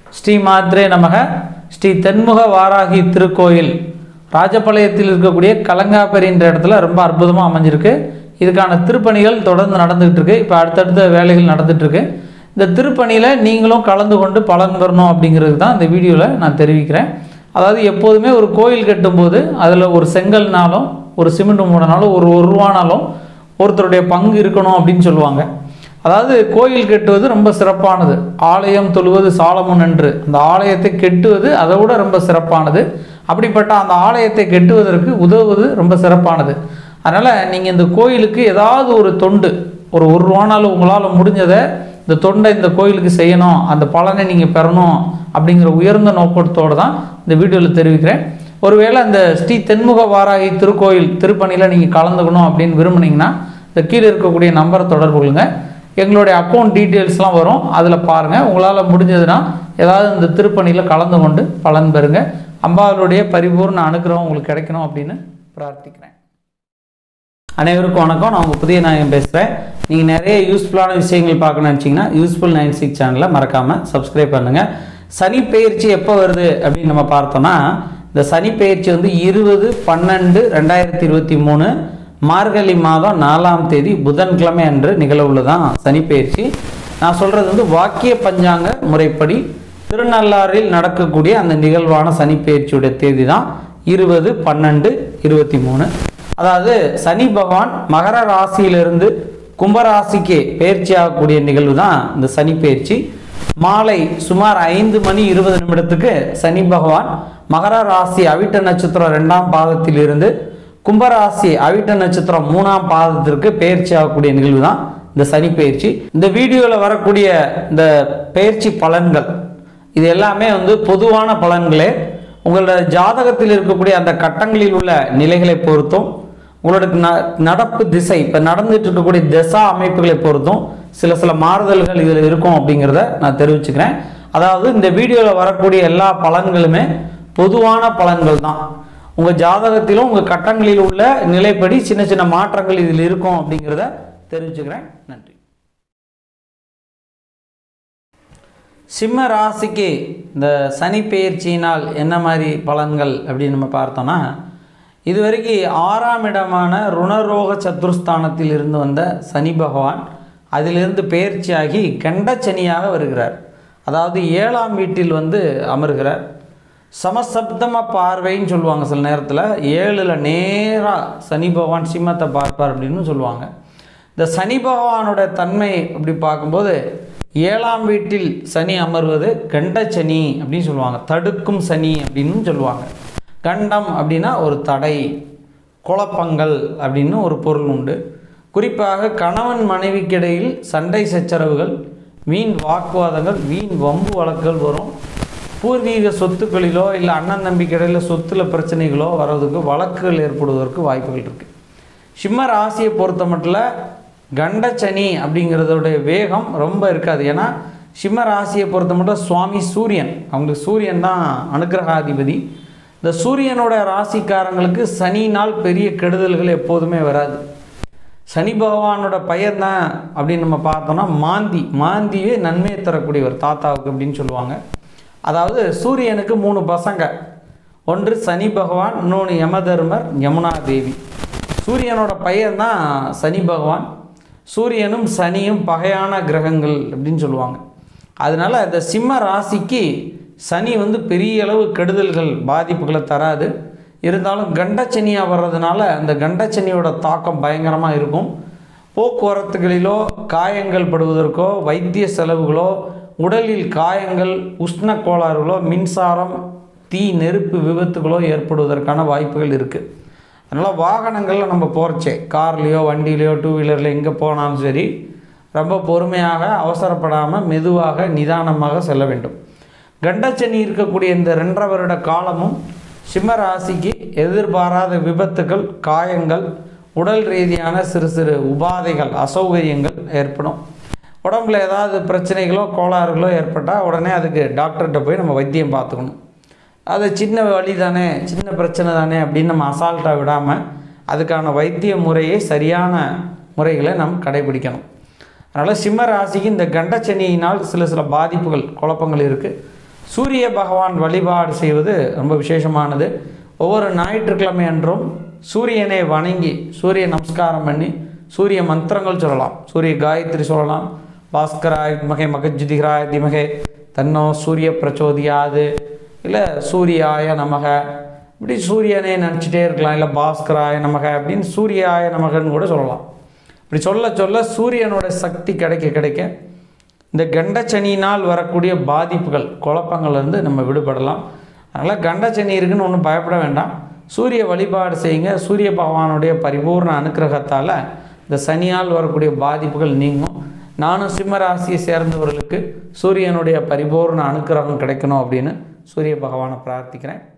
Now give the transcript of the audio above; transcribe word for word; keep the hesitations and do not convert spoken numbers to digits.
ஸ்ரீ மாத்ரே நமக. ஸ்ரீ தென்முக வாராகி திருக்கோயில் ராஜபாளையத்தில் இருக்கக்கூடிய கலங்காப்பரி என்ற இடத்துல ரொம்ப அற்புதமாக அமைஞ்சிருக்கு. இதுக்கான திருப்பணிகள் தொடர்ந்து நடந்துகிட்டு இருக்கு. இப்போ அடுத்தடுத்த வேலைகள் நடந்துட்டு இருக்கு. இந்த திருப்பணியில் நீங்களும் கலந்து கொண்டு பலன் பெறணும் அப்படிங்கிறது தான் இந்த வீடியோவில் நான் தெரிவிக்கிறேன். அதாவது எப்போதுமே ஒரு கோயில் கட்டும்போது அதில் ஒரு செங்கல்னாலும் ஒரு சிமெண்ட் மூடனாலும் ஒரு ஒரு ரூபானாலும் ஒருத்தருடைய பங்கு இருக்கணும் அப்படின்னு சொல்லுவாங்க. அதாவது கோயில் கட்டுவது ரொம்ப சிறப்பானது. ஆலயம் தொழுவது சாலமோன் என்று, அந்த ஆலயத்தை கெட்டுவது அதை விட ரொம்ப சிறப்பானது. அப்படிப்பட்ட அந்த ஆலயத்தை கெட்டுவதற்கு உதவுவது ரொம்ப சிறப்பானது. அதனால் நீங்கள் இந்த கோயிலுக்கு ஏதாவது ஒரு தொண்டு, ஒரு ஒரு ரூபானாலும் உங்களால் முடிஞ்சதை இந்த தொண்டை இந்த கோயிலுக்கு செய்யணும், அந்த பலனை நீங்கள் பெறணும் அப்படிங்கிற உயர்ந்த நோக்கத்தோடு தான் இந்த வீடியோவில் தெரிவிக்கிறேன். ஒருவேளை அந்த ஸ்ரீ தென்முக வாராகி திருக்கோயில் திருப்பணியில் நீங்கள் கலந்துக்கணும் அப்படின்னு விரும்புனீங்கன்னா இந்த கீழே இருக்கக்கூடிய நம்பரை தொடர்பு கொள்ளுங்க. எங்களுடைய அக்கௌண்ட் டீட்டெயில்ஸ்லாம் வரும், அதில் பாருங்கள். உங்களால் முடிஞ்சதுன்னா ஏதாவது இந்த திருப்பணியில் கலந்து கொண்டு பலன் பெறுங்க. அம்பாளுடைய பரிபூர்ண அனுகிரகம் உங்களுக்கு கிடைக்கணும் அப்படின்னு பிரார்த்திக்கிறேன். அனைவருக்கும் வணக்கம். நான் உங்கள் புதிய நாயகம் பேசுகிறேன். நீங்கள் நிறைய யூஸ்ஃபுல்லான விஷயங்கள் பார்க்கணும்னு நினச்சிங்கன்னா யூஸ்ஃபுல் நைன் சிக்ஸ் சேனலை மறக்காமல் சப்ஸ்கிரைப் பண்ணுங்கள். சனி பெயர்ச்சி எப்போ வருது அப்படின்னு நம்ம பார்த்தோம்னா, இந்த சனி பெயர்ச்சி வந்து இருபது பன்னெண்டு ரெண்டாயிரத்தி இருபத்தி மூணு மார்கழி மாதம் நாலாம் தேதி புதன்கிழமை அன்று நிகழவுள்ளதான் சனி பெயர்ச்சி. நான் சொல்கிறது வந்து வாக்கிய பஞ்சாங்க முறைப்படி திருநள்ளாறில் நடக்கக்கூடிய அந்த நிகழ்வான சனி பெயர்ச்சியுடைய தேதி தான் இருபது பன்னெண்டு இருபத்தி மூணு. அதாவது சனி பகவான் மகர ராசியிலிருந்து கும்பராசிக்கு பெயர்ச்சி ஆகக்கூடிய நிகழ்வு தான் இந்த சனி பெயர்ச்சி. மாலை சுமார் ஐந்து மணி இருபது நிமிடத்துக்கு சனி பகவான் மகர ராசி அவிட்ட நட்சத்திரம் ரெண்டாம் பாதத்தில் இருந்து கும்பராசி அவிட்ட நட்சத்திரம் மூணாம் பாதத்திற்கு பெயர்ச்சி ஆகக்கூடிய நிகழ்வு தான் இந்த சனி பெயர்ச்சி. இந்த வீடியோவில் வரக்கூடிய இந்த பெயர்ச்சி பலன்கள் இது எல்லாமே வந்து பொதுவான பலன்களே. உங்களோட ஜாதகத்தில் இருக்கக்கூடிய அந்த கட்டங்களில் உள்ள நிலைகளை பொறுத்தும், உங்களோட நடப்பு திசை இப்போ நடந்துட்டு இருக்கக்கூடிய திசா அமைப்புகளை பொறுத்தும் சில சில மாறுதல்கள் இதில் இருக்கும் அப்படிங்கிறத நான் தெரிவிச்சுக்கிறேன். அதாவது இந்த வீடியோவில் வரக்கூடிய எல்லா பலன்களுமே பொதுவான பலன்கள் தான். உங்கள் ஜாதகத்திலும் உங்கள் கட்டங்களில் உள்ள நிலைப்படி சின்ன சின்ன மாற்றங்கள் இதில் இருக்கும் அப்படிங்கிறத தெரிவிச்சுக்கிறேன். நன்றி. சிம்ம ராசிக்கு இந்த சனி பெயர்ச்சியினால் என்ன மாதிரி பலன்கள் அப்படின்னு நம்ம பார்த்தோம்னா, இதுவரைக்கும் ஆறாம் இடமான ருணரோக சத்துருஸ்தானத்தில் இருந்து வந்த சனி பகவான் அதிலிருந்து பெயர்ச்சியாகி கண்டச்சனியாக வருகிறார். அதாவது ஏழாம் வீட்டில் வந்து அமர்கிறார். சமசப்தம பார்வைன்னு சொல்லுவாங்க. சில நேரத்தில் ஏழில் நேராக சனி பகவான் சிம்மத்தை பார்ப்பார் அப்படின்னு சொல்லுவாங்க. இந்த சனி பகவானோட தன்மை அப்படி பார்க்கும்போது ஏழாம் வீட்டில் சனி அமர்வது கண்டச்சனி அப்படின்னு சொல்லுவாங்க. தடுக்கும் சனி அப்படின்னு சொல்லுவாங்க. கண்டம் அப்படின்னா ஒரு தடை, குழப்பங்கள் அப்படின்னு ஒரு பொருள் உண்டு. குறிப்பாக கணவன் மனைவிக்கிடையில் சண்டை சச்சரவுகள், வீண் வாக்குவாதங்கள், வீண் வம்பு வழக்குகள் வரும். பூர்வீக சொத்துக்களிலோ இல்லை அண்ணன் நம்பிக்கையிடையில் சொத்துல பிரச்சனைகளோ வர்றதுக்கு, வழக்குகள் ஏற்படுவதற்கு வாய்ப்புகள் இருக்குது. சிம்ம ராசியை பொறுத்த மட்டும் கண்டச்சனி அப்படிங்கிறதோடைய வேகம் ரொம்ப இருக்காது. ஏன்னா சிம்ம ராசியை பொறுத்த மட்டும் சுவாமி சூரியன், அவங்களுக்கு சூரியன் தான் அனுக்கிரகாதிபதி. இந்த சூரியனோட ராசிக்காரங்களுக்கு சனினால் பெரிய கெடுதல்கள் எப்போதுமே வராது. சனி பகவானோட பையன் தான் அப்படின்னு நம்ம பார்த்தோம்னா மாந்தி, மாந்தியே நன்மையை தரக்கூடியவர் தாத்தாவுக்கு அப்படின்னு சொல்லுவாங்க. அதாவது சூரியனுக்கு மூணு பசங்க, ஒன்று சனி பகவான், இன்னொன்று யமதர்மர், யமுனா தேவி. சூரியனோட பையன் தான் சனி பகவான். சூரியனும் சனியும் பகையான கிரகங்கள் அப்படின்னு சொல்லுவாங்க. அதனால் இந்த சிம்ம ராசிக்கு சனி வந்து பெரிய அளவு கெடுதல்கள் பாதிப்புகளை தராது. இருந்தாலும் கண்டச்சனியாக வர்றதுனால அந்த கண்டச்சனியோட தாக்கம் பயங்கரமாக இருக்கும். போக்குவரத்துகளிலோ காயங்கள் படுவதற்கோ, வைத்திய செலவுகளோ, உடலில் காயங்கள், உஷ்ண கோளாறுகளோ, மின்சாரம், தீ நெருப்பு விபத்துகளோ ஏற்படுவதற்கான வாய்ப்புகள் இருக்குது. அதனால் வாகனங்களில் நம்ம போகிறச்சே கார்லேயோ வண்டியிலையோ டூ வீலரில் எங்கே போனாலும் சரி ரொம்ப பொறுமையாக, அவசரப்படாமல், மெதுவாக, நிதானமாக செல்ல வேண்டும். கண்டச்சனி இருக்கக்கூடிய இந்த ரெண்டரை வருட காலமும் சிம்ம ராசிக்கு எதிர்பாராத விபத்துகள், காயங்கள், உடல் ரீதியான சிறு சிறு உபாதைகள், அசௌகரியங்கள் ஏற்படும். உடம்புல ஏதாவது பிரச்சனைகளோ கோளாறுகளோ ஏற்பட்டால் உடனே அதுக்கு டாக்டர்கிட்ட போய் நம்ம வைத்தியம் பார்த்துக்கணும். அது சின்ன வலி தானே, சின்ன பிரச்சனை தானே அப்படின்னு நம்ம அசால்ட்டாக விடாமல் அதுக்கான வைத்திய முறையை, சரியான முறைகளை நாம் கடைபிடிக்கணும். அதனால் சிம்ம ராசிக்கு இந்த கண்டச்சனியினால் சில சில பாதிப்புகள், குழப்பங்கள் இருக்குது. சூரிய பகவான் வழிபாடு செய்வது ரொம்ப விசேஷமானது. ஒவ்வொரு ஞாயிற்றுக்கிழமை அன்றும் சூரியனை வணங்கி சூரிய நமஸ்காரம் பண்ணி சூரிய மந்திரங்கள் சொல்லலாம். சூரிய காயத்ரி சொல்லலாம். பாஸ்கராய திமகே மகஜுதிகராய திமகே தன்னோ சூரிய பிரச்சோதியாது, இல்லை சூரியாய நமக, இப்படி சூரியனை நினச்சிட்டே இருக்கலாம். இல்லை பாஸ்கராய நமக அப்படின்னு சூரியாய நமகன்னு கூட சொல்லலாம். இப்படி சொல்ல சொல்ல சூரியனோட சக்தி கிடைக்க கிடைக்க இந்த கண்டச்சனியினால் வரக்கூடிய பாதிப்புகள் குழப்பங்கள்லேருந்து நம்ம விடுபடலாம். அதனால் கண்டச்சனி இருக்குன்னு ஒன்றும் பயப்பட வேண்டாம். சூரிய வழிபாடு செய்யுங்க. சூரிய பகவானுடைய பரிபூர்ண அனுக்கிரகத்தால் இந்த சனியால் வரக்கூடிய பாதிப்புகள் நீங்கும். நானும் சிம்ம ராசியை சேர்ந்தவர்களுக்கு சூரியனுடைய பரிபூர்ண அனுக்கிரகம் கிடைக்கணும் அப்படின்னு சூரிய பகவானை பிரார்த்திக்கிறேன்.